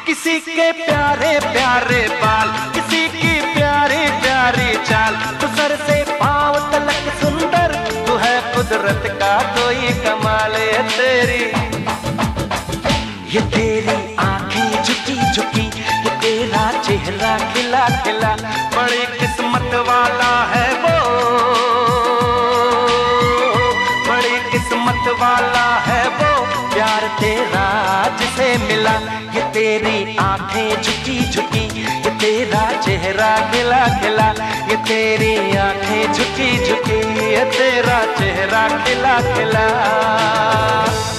किसी के प्यारे प्यारे बाल, किसी की प्यारी प्यारी चाल, तू सर से पांव तलक सुंदर, तू है कुदरत का कोई कमाल। ये तेरी आंखें झुकी झुकी, ये तेरा चेहरा खिला खिला, बड़ी किस्मत वाला है वो, बड़ी किस्मत वाला है वो, प्यार तेरा जिसे मिला। ये तेरी आंखें झुकी झुकी, ये तेरा चेहरा खिला खिला, ये तेरी आंखें झुकी झुकी, ये तेरा चेहरा खिला खिला।